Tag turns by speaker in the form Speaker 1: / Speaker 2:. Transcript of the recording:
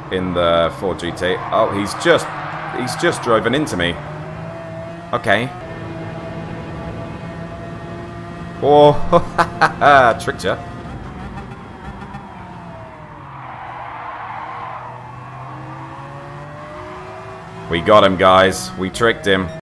Speaker 1: in the Ford GT. Oh, he's just driven into me. Okay. Oh, tricked ya. We got him, guys. We tricked him.